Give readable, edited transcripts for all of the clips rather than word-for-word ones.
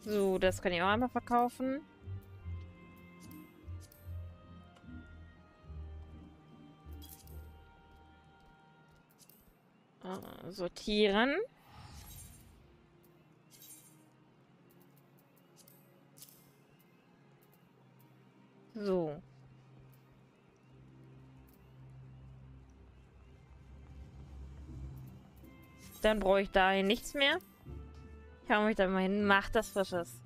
So, das kann ich auch einmal verkaufen. Sortieren. So. Dann brauche ich dahin nichts mehr. Ich hau mich da mal hin. Mach das Frisches.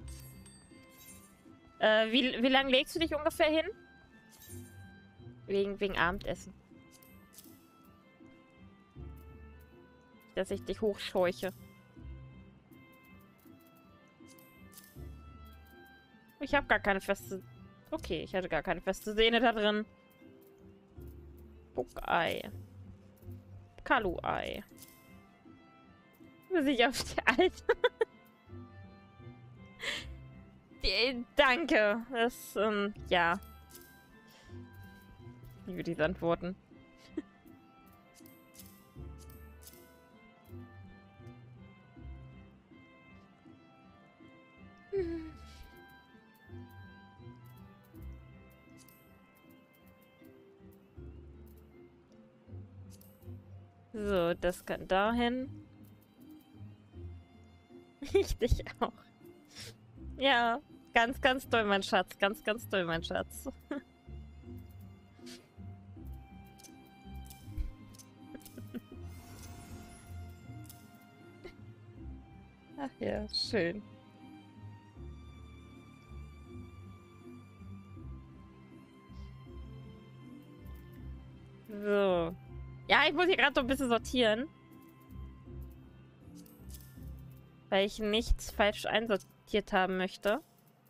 Wie lange legst du dich ungefähr hin? Wegen Abendessen. Dass ich dich hochscheuche. Ich habe gar keine feste... Okay, ich hatte gar keine feste Sehne da drin. Buckei. Kalu-Ei. Muss ich auf die alte... Danke. Das, ja. Ich liebe diese Antworten. So, das kann dahin. Ich dich auch. Ja, ganz, ganz toll, mein Schatz. Ganz, ganz toll, mein Schatz. Ach ja, schön. So. Ja, ich muss hier gerade so ein bisschen sortieren. Weil ich nichts falsch einsortiert haben möchte.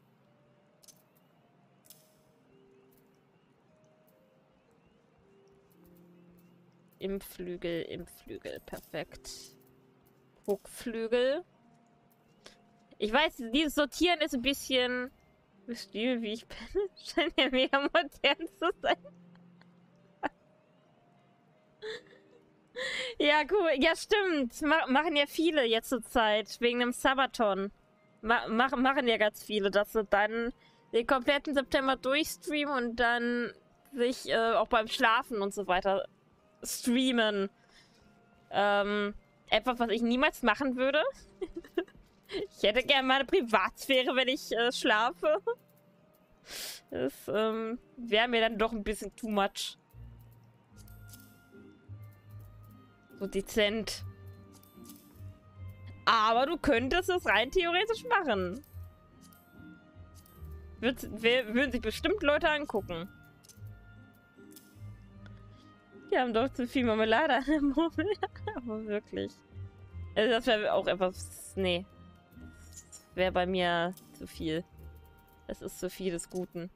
Im Flügel, perfekt. Druckflügel. Ich weiß, dieses Sortieren ist ein bisschen... Stil, wie ich bin. Scheint ja mega modern zu sein. Ja, cool. Ja, stimmt. Machen ja viele jetzt zur Zeit. Wegen dem Sabaton. Machen ja ganz viele, dass sie dann den kompletten September durchstreamen und dann sich auch beim Schlafen und so weiter streamen. Etwas, was ich niemals machen würde. Ich hätte gerne meine Privatsphäre, wenn ich schlafe. Das wäre mir dann doch ein bisschen too much. So dezent. Aber du könntest es rein theoretisch machen. Würden sich bestimmt Leute angucken. Die haben doch zu viel Marmelade an der Murmel. Aber wirklich. Also das wäre auch etwas... Nee. Das wäre bei mir zu viel. Es ist zu viel des Guten.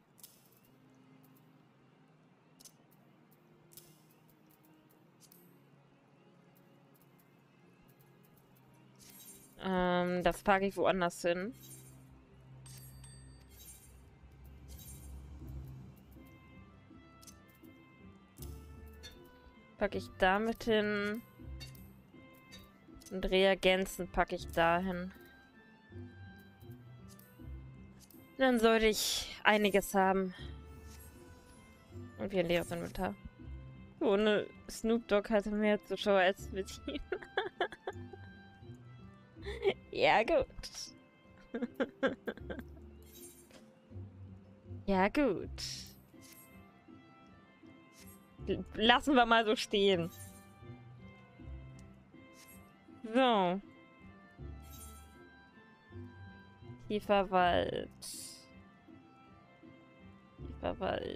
Das packe ich woanders hin. Packe ich damit hin. Und Reagenzen packe ich dahin. Dann sollte ich einiges haben. Und wie ein leeres Inventar. Ohne Snoop Dogg hatte mehr Zuschauer als mit ihm. Ja, gut. Ja, gut. Lassen wir mal so stehen. So. Tiefer Wald. Tiefer Wald.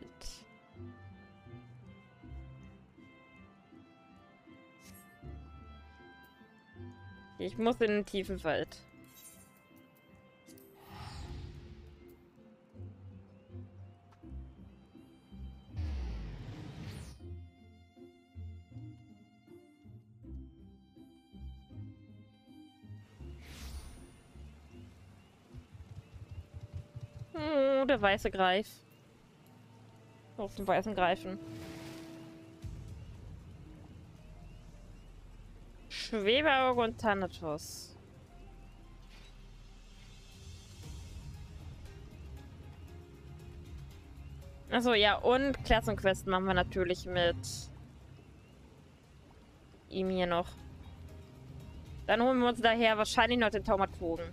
Ich muss in den tiefen Wald. Oh, der weiße Greif. Auf den weißen Greifen. Schwebeauge und Thanatos. Achso, ja, und Klassenquest machen wir natürlich mit ihm hier noch. Dann holen wir uns daher wahrscheinlich noch den Taumaturgen.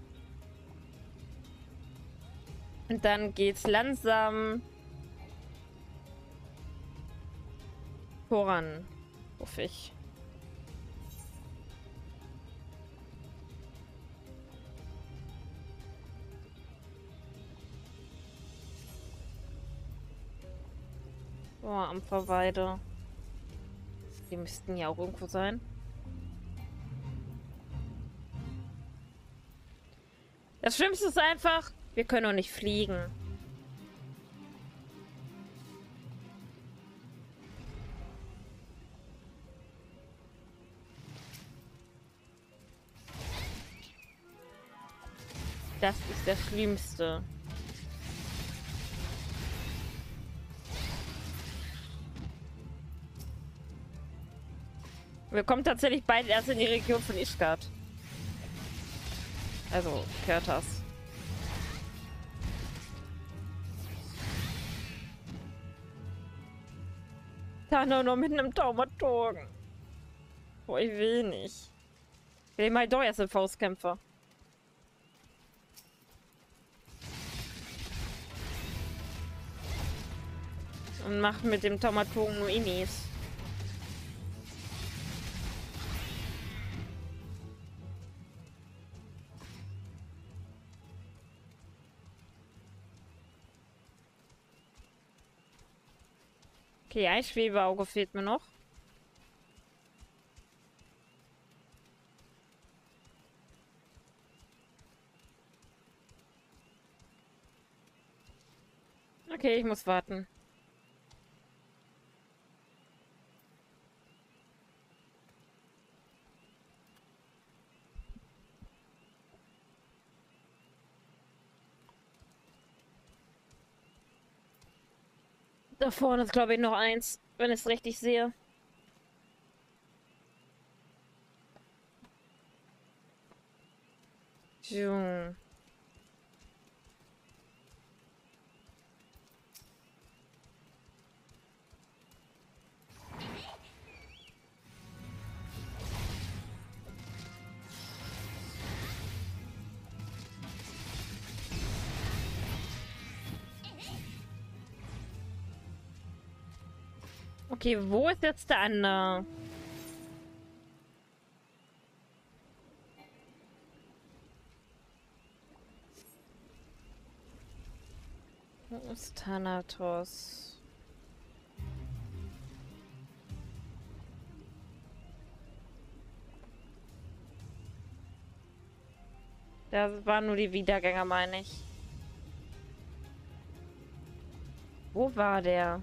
Und dann geht's langsam voran, hoffe ich. So, Ampferweide. Die müssten ja auch irgendwo sein. Das Schlimmste ist einfach, wir können noch nicht fliegen. Das ist das Schlimmste. Wir kommen tatsächlich beide erst in die Region von Ishgard. Also, Körtas. Da noch mit einem Taumaturgen. Boah, ich will nicht. Ich will mal doch erst ein Faustkämpfer. Und macht mit dem Taumaturgen nur Inis. Okay, ein Schwebeauge fehlt mir noch. Okay, ich muss warten. Da vorne ist, glaube ich, noch eins, wenn ich es richtig sehe. Junge. Okay, wo ist jetzt der andere? Wo ist Thanatos? Da waren nur die Wiedergänger, meine ich. Wo war der?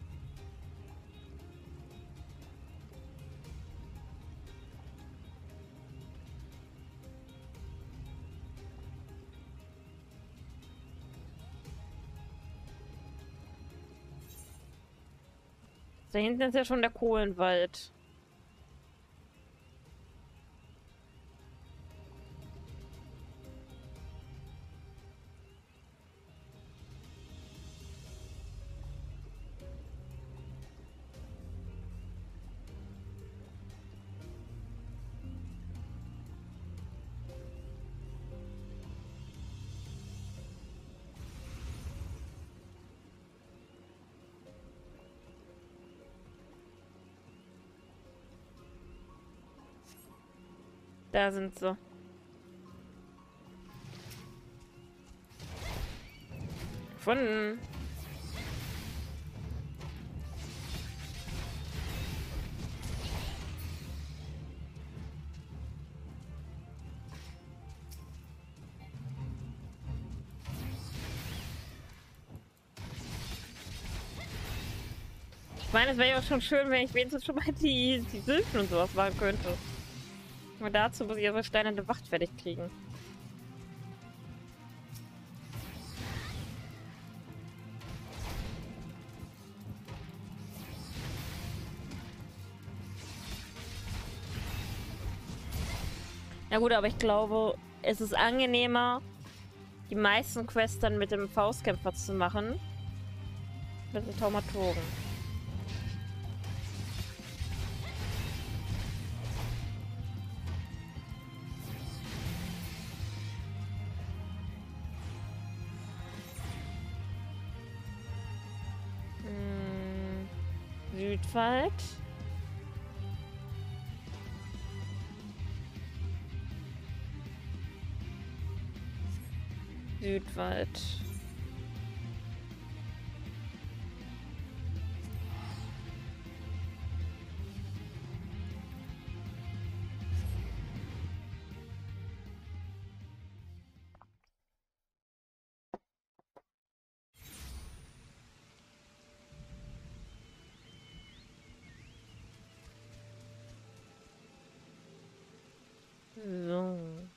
Da hinten ist ja schon der Kohlenwald. Da sind sie. Gefunden. Ich meine, es wäre ja auch schon schön, wenn ich wenigstens schon mal die Sylphen und sowas machen könnte. Aber dazu muss ich aber steinerne Wacht fertig kriegen. Ja gut, aber ich glaube, es ist angenehmer, die meisten Quests dann mit dem Faustkämpfer zu machen. mit den Taumatogen. Südwald. Südwald. So.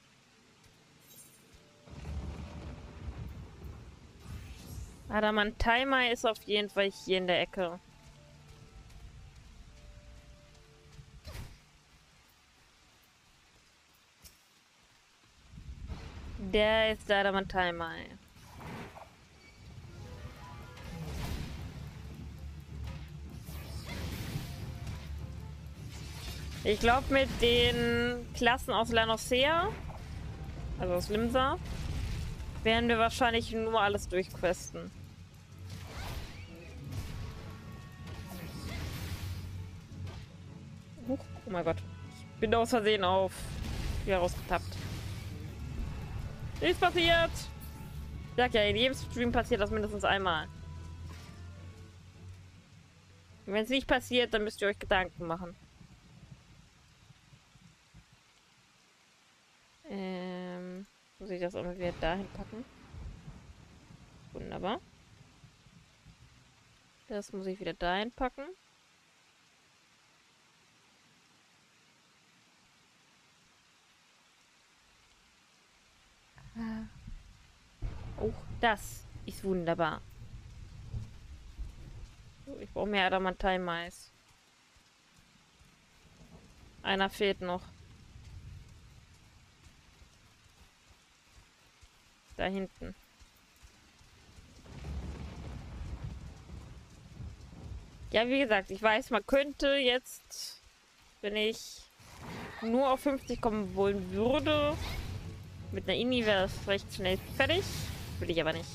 Adamantimer ist auf jeden Fall hier in der Ecke. Der ist der Adamantimer. Ich glaube, mit den Klassen aus Lanosea, also aus Limsa, werden wir wahrscheinlich nur alles durchquesten. Oh mein Gott. Ich bin aus Versehen auf hier rausgetappt. Nichts passiert! Ich sag ja, in jedem Stream passiert das mindestens einmal. Wenn es nicht passiert, dann müsst ihr euch Gedanken machen. Muss ich das auch mal wieder dahin packen? Wunderbar. Das muss ich wieder dahin packen. Oh, das ist wunderbar. So, ich brauche mehr Adamantei-Mais. Einer fehlt noch. Da hinten. Ja, wie gesagt, ich weiß, man könnte jetzt, wenn ich nur auf 50 kommen wollen würde, mit einer Ini wäre es recht schnell fertig. Will ich aber nicht.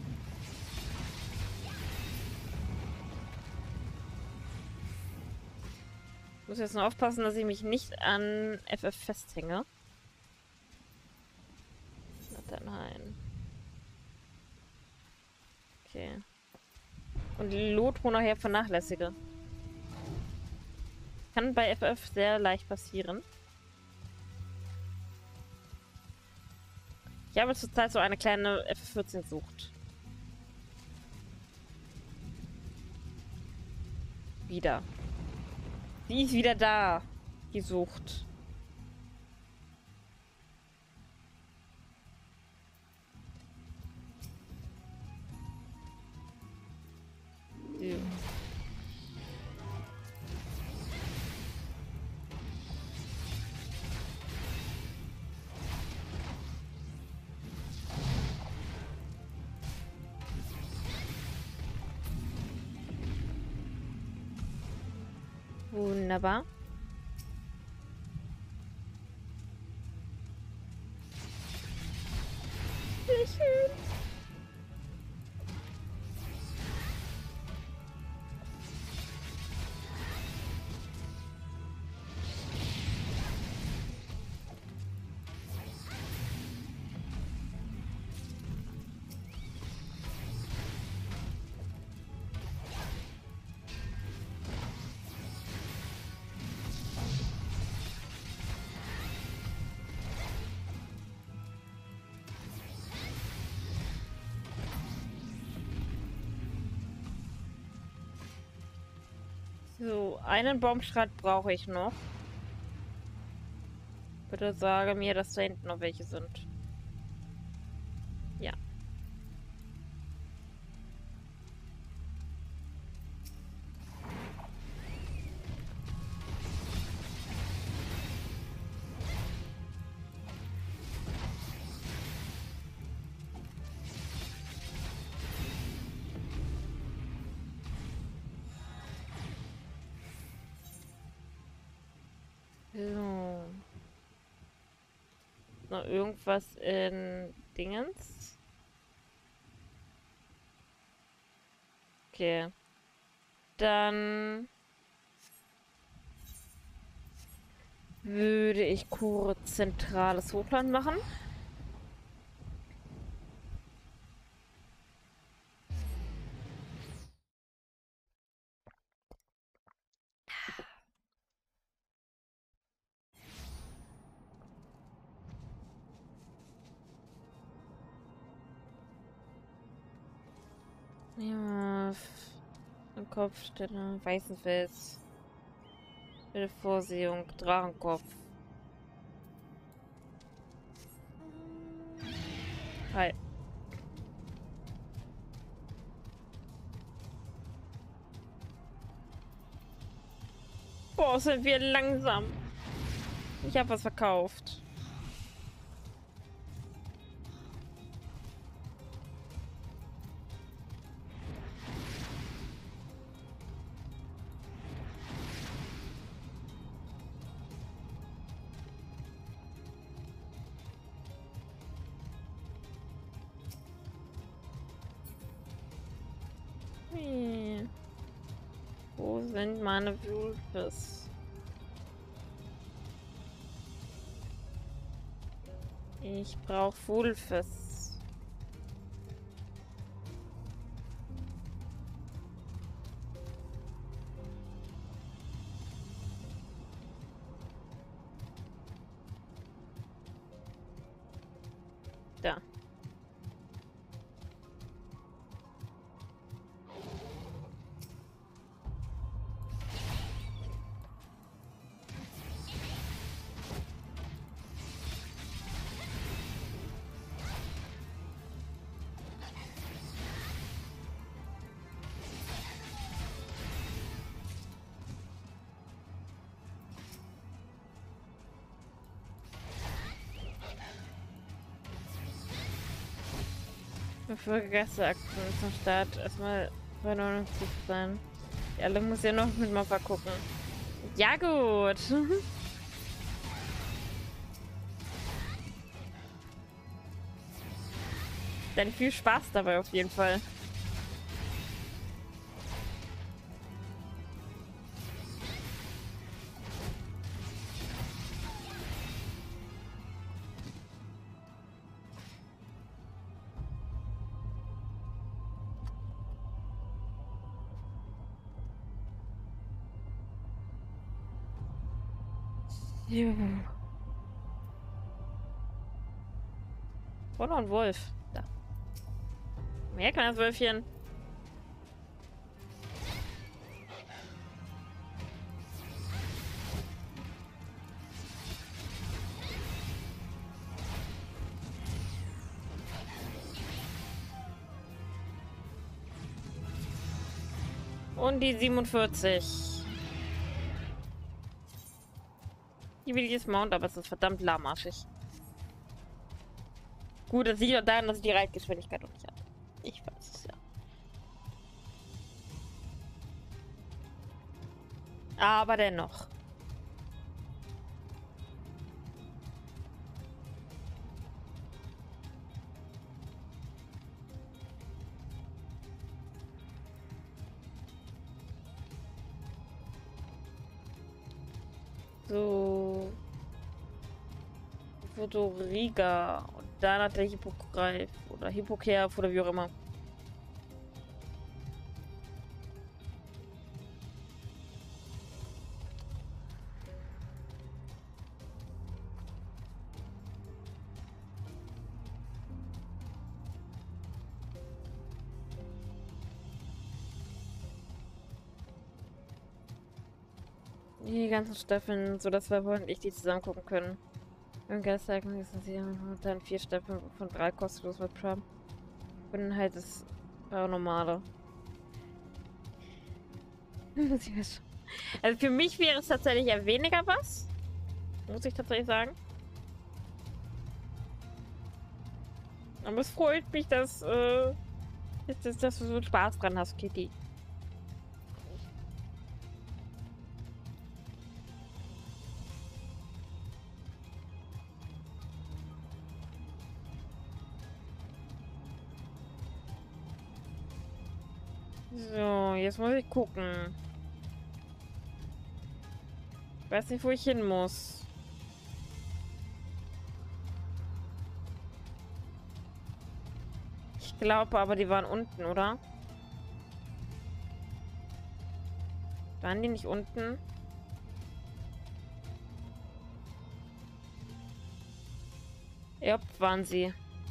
Ich muss jetzt nur aufpassen, dass ich mich nicht an FF festhänge. Nein. Okay. Und die Lotro nachher vernachlässige. Kann bei FF sehr leicht passieren. Ich habe zurzeit so eine kleine FF14-Sucht. Wieder. Die ist wieder da. Die Sucht. Ja. Wunderbar. Sehr schön. So, einen Baumschreit brauche ich noch. Bitte sage mir, dass da hinten noch welche sind. Ja. So. Noch irgendwas in Dingens? Okay. Dann würde ich kurz zentrales Hochland machen. Ja, ein Kopfstelle, Weißenfels. Vorsehung, Drachenkopf. Hi. Boah, sind wir langsam. Ich habe was verkauft. Hm. Wo sind meine Wulfes? Ich brauche Wulfes. Da. Bevor Geisteraktion zum Start erstmal bei 59 sein. Ja, alle muss ja noch mit Mopper gucken. Ja, gut. Dann viel Spaß dabei auf jeden Fall. Oh, noch ein Wolf. Da. Mehr kleines Wölfchen. Und die 47. Hier will ich das Mount, aber es ist verdammt lahmarschig. Gut, das liegt auch daran, dass ich die Reitgeschwindigkeit noch nicht habe. Ich weiß es ja. Aber dennoch. So. Fotoriga. Und dann hat der Hippogreif. Oder Hippokerf oder wie auch immer. Die ganzen Staffeln, so dass wir und ich die zusammen gucken können. Im Geistereignis sind sie dann 4 Staffeln von 3 kostenlos mit Prime. Und dann halt das Paranormale. Also für mich wäre es tatsächlich eher weniger was. Muss ich tatsächlich sagen. Aber es freut mich, dass du so Spaß dran hast, Kitty. So, jetzt muss ich gucken. Ich weiß nicht, wo ich hin muss. Ich glaube aber, die waren unten, oder? Waren die nicht unten? Ja, waren sie.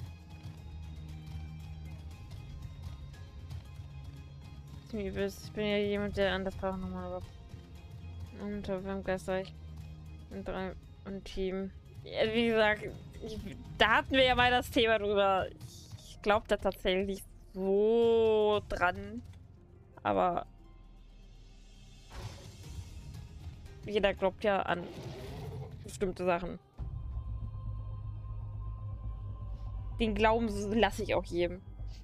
Ich bin ja jemand, der an der Sprache nochmal war. Und beim Geister und Team. Ja, wie gesagt, da hatten wir ja mal das Thema drüber. Ich glaube da tatsächlich so dran. Aber jeder glaubt ja an bestimmte Sachen. Den Glauben lasse ich auch jedem.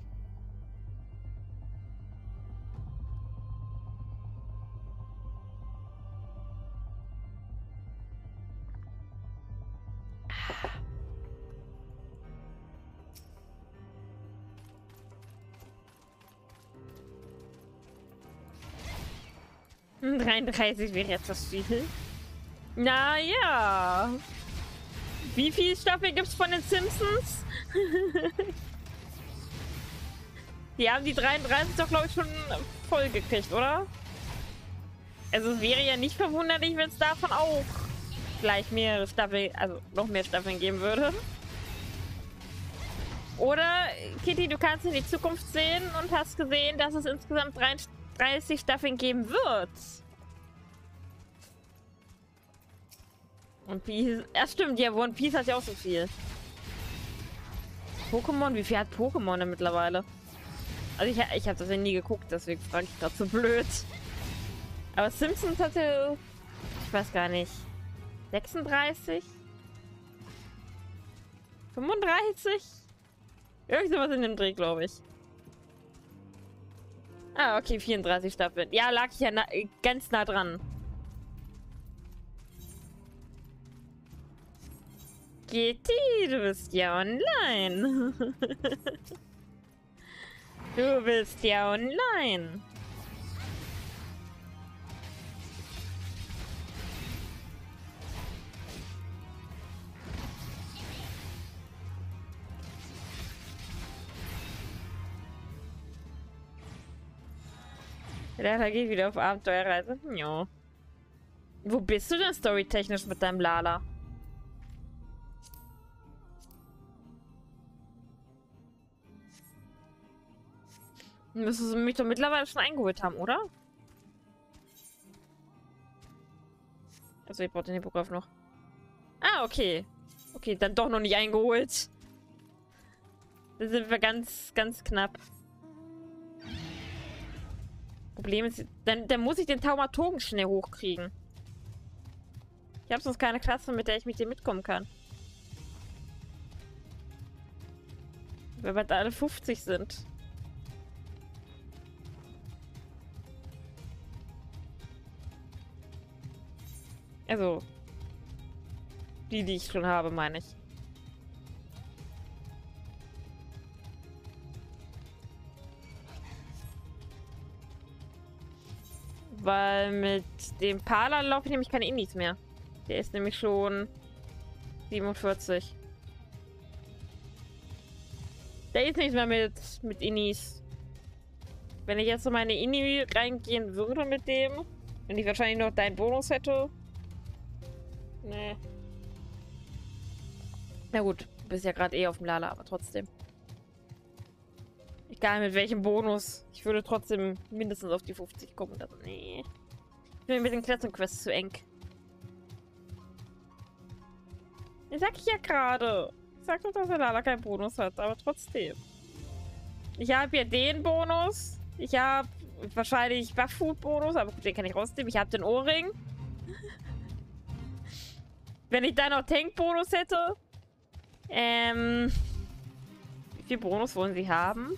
Hm, 33 wäre jetzt das viel. Naja. Wie viele Staffeln gibt es von den Simpsons? Die haben die 33 doch, glaube ich, schon voll gekriegt, oder? Also es wäre ja nicht verwunderlich, wenn es davon auch gleich mehrere Staffeln, also noch mehr Staffeln geben würde. Oder, Kitty, du kannst in die Zukunft sehen und hast gesehen, dass es insgesamt 30 Staffeln geben wird. Und Piece, ja stimmt, ja, One Piece hat ja auch so viel. Pokémon, wie viel hat Pokémon denn mittlerweile? Also ich habe das ja nie geguckt, deswegen frage ich gerade so blöd. Aber Simpsons hatte, ich weiß gar nicht, 36? 35? Irgendwas in dem Dreh, glaube ich. Ah, okay, 34 Staffeln. Ja, lag ich ja ganz nah dran. Kitty, du bist ja online. Du bist ja online. Da geht wieder auf Abenteuerreise. Jo. Wo bist du denn storytechnisch mit deinem Lala? Müsstest du mich doch mittlerweile schon eingeholt haben, oder? Also ich brauche den Hippogreif noch. Ah, okay. Okay, dann doch noch nicht eingeholt. Da sind wir ganz, ganz knapp. Problem ist, dann muss ich den Taumatogen schnell hochkriegen. Ich habe sonst keine Klasse, mit der ich mit dir mitkommen kann. Weil wir alle 50 sind. Also, die ich schon habe, meine ich. Weil mit dem Pala laufe ich nämlich keine Inis mehr. Der ist nämlich schon 47. Der ist nicht mehr mit Inis. Wenn ich jetzt so meine Ini reingehen würde mit dem, wenn ich wahrscheinlich noch deinen Bonus hätte. Nee. Na gut, du bist ja gerade eh auf dem Lala, aber trotzdem. Egal mit welchem Bonus. Ich würde trotzdem mindestens auf die 50 kommen. Das, nee. Ich bin mit den Klettern-Quests zu eng. Das sag ich ja gerade. Ich sag doch, dass der Lala keinen Bonus hat, aber trotzdem. Ich habe ja den Bonus. Ich habe wahrscheinlich Buff-Food-Bonus, aber gut, den kann ich rausnehmen. Ich habe den Ohrring. Wenn ich dann noch Tank-Bonus hätte. Wie viel Bonus wollen sie haben?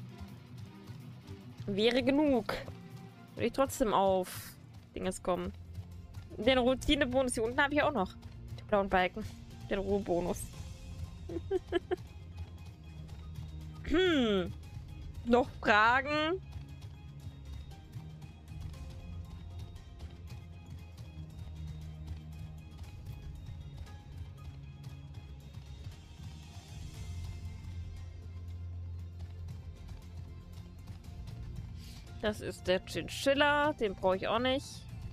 Wäre genug. Würde ich trotzdem auf Dinges kommen. Den Routine-Bonus hier unten habe ich auch noch. Die blauen Balken. Den Ruhe-Bonus. Noch Fragen? Das ist der Chinchilla, den brauche ich auch nicht.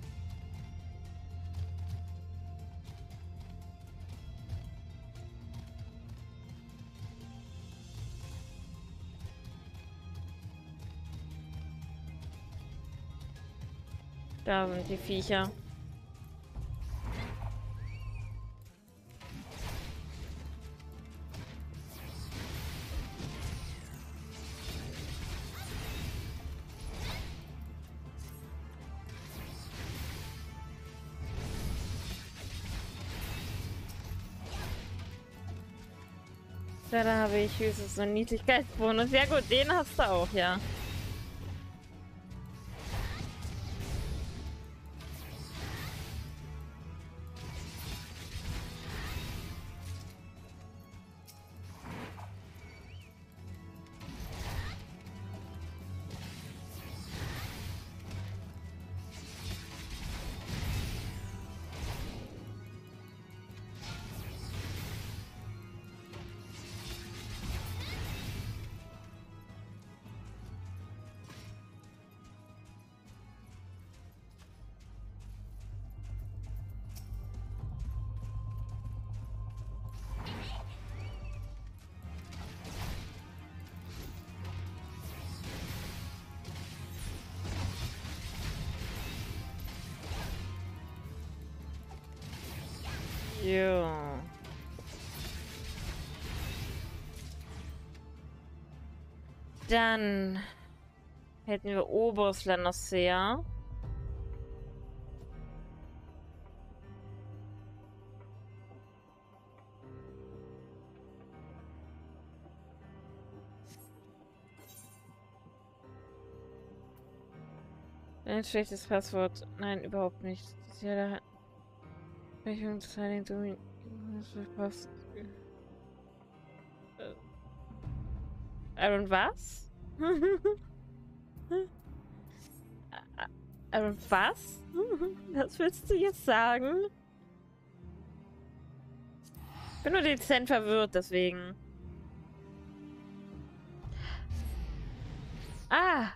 Da sind die Viecher. Ja, da habe ich höchstens einen Niedlichkeitsbonus. Ja gut, den hast du auch, ja. Jo. Dann hätten wir oberes Landessee. Ein schlechtes Passwort. Nein, überhaupt nicht. Das ist ja der passt. Und was? Und was? Was willst du jetzt sagen? Ich bin nur dezent verwirrt, deswegen. Ah.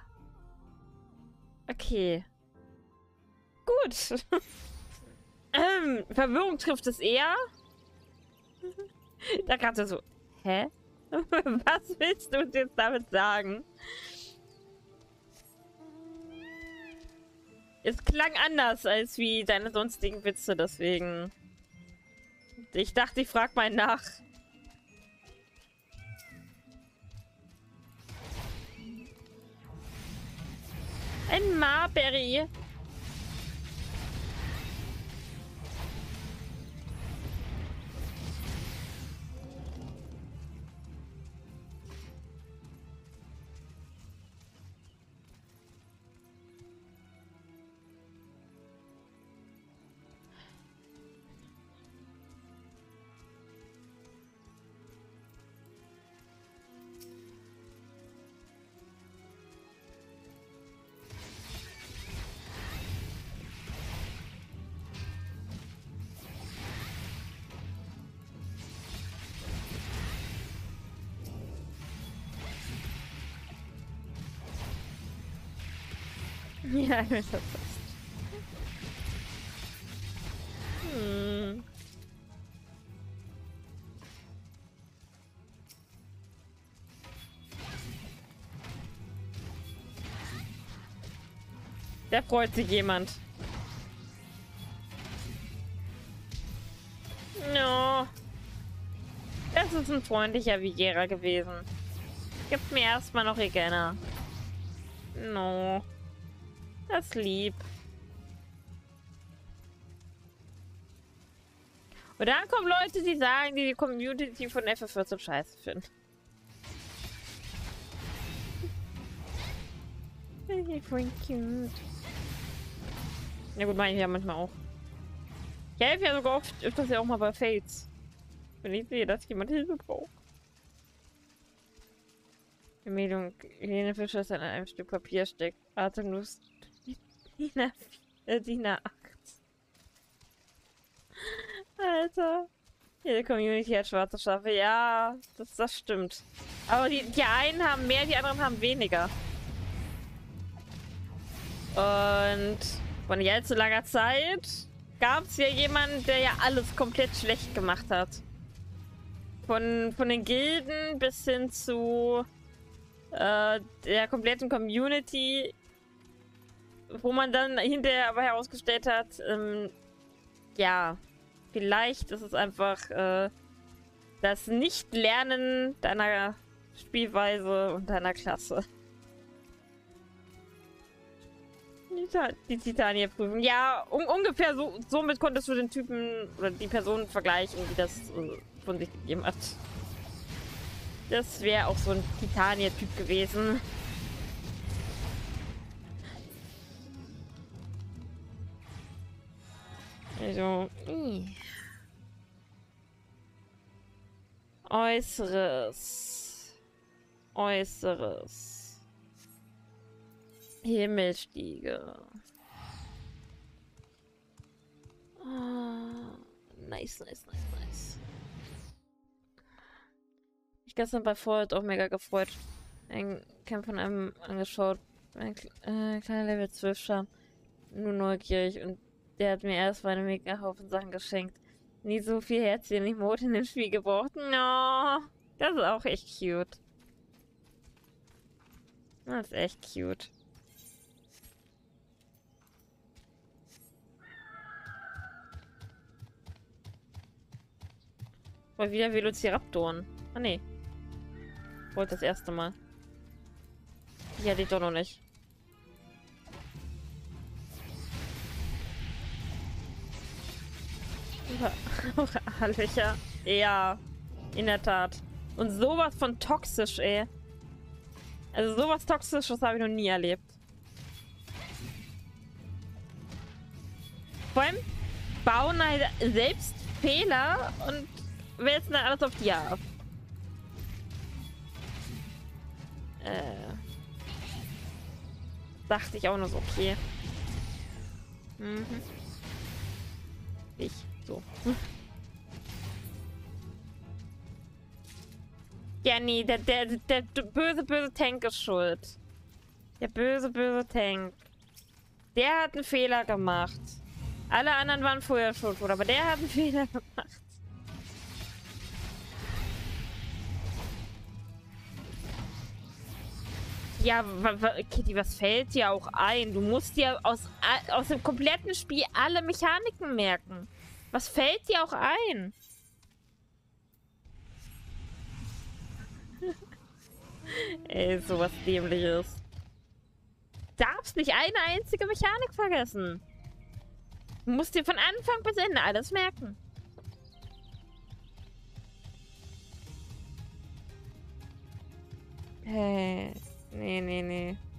Okay. Gut. Verwirrung trifft es eher. Da gerade so. Hä? Was willst du uns jetzt damit sagen? Es klang anders als wie deine sonstigen Witze, deswegen. Ich dachte, ich frag mal nach. Ein Marberry. Ja, ich weiß das fast. Da freut sich jemand. No. Das ist ein freundlicher Vigera gewesen. Gib mir erstmal noch Regena. No. Das ist lieb. Und dann kommen Leute, die sagen, die Community von FF14 scheiße finden. Voll cute. Ja gut, meine ich ja manchmal auch. Ich helfe ja sogar oft, öfters ja auch mal bei Fates. Wenn ich sehe, dass jemand Hilfe braucht. Empfehlung, Helene Fischer ist an einem Stück Papier steckt. Atemlos. DIN A8. Alter. Jede Community hat schwarze Schafe. Ja, das stimmt. Aber die einen haben mehr, die anderen haben weniger. Und vor nicht allzu langer Zeit gab es ja jemanden, der ja alles komplett schlecht gemacht hat. Von den Gilden bis hin zu der kompletten Community, wo man dann hinterher aber herausgestellt hat, ja, vielleicht ist es einfach das Nicht-Lernen deiner Spielweise und deiner Klasse. Die Titania-Prüfung. Ja, ungefähr somit konntest du den Typen oder die Person vergleichen, die das von sich gegeben hat. Das wäre auch so ein Titania-Typ gewesen. Also. Äußeres. Äußeres. Himmelstiege. Oh, nice. Ich gestern bei Fallout auch mega gefreut. Ein Camp von einem angeschaut. Ein kleiner Level 12 Charme. Nur neugierig und der hat mir erstmal einen mega Haufen Sachen geschenkt. Nie so viel Herzchen Emote in dem Spiel gebraucht. No, das ist auch echt cute. Das ist echt cute. Mal wieder Velociraptoren. Ah, nee. Wollte das erste Mal. Ja, die doch noch nicht. Löcher. Ja, in der Tat. Und sowas von toxisch, ey. Also sowas Toxisches habe ich noch nie erlebt. Vor allem bauen halt selbst Fehler und wälzen dann alles auf die ab. Dachte ich auch noch so, okay. Mhm. Ich, so. Ja, nee, der böse Tank ist schuld. Der böse Tank. Der hat einen Fehler gemacht. Alle anderen waren vorher schuld, aber der hat einen Fehler gemacht. Ja, Kitty, was fällt dir auch ein? Du musst dir aus dem kompletten Spiel alle Mechaniken merken. Was fällt dir auch ein? Ey, sowas Dämliches. Darfst nicht eine einzige Mechanik vergessen. Du musst dir von Anfang bis Ende alles merken. Hey. Nee.